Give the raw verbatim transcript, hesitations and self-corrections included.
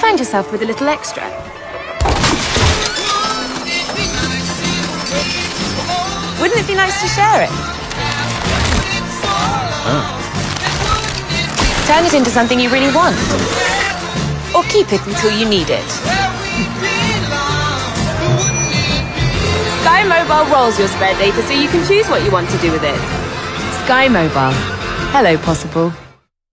find yourself with a little extra? Wouldn't it be nice to share it? Oh. Turn it into something you really want. Or keep it until you need it. Sky Mobile rolls your spare data so you can choose what you want to do with it. Sky Mobile. Hello, possible.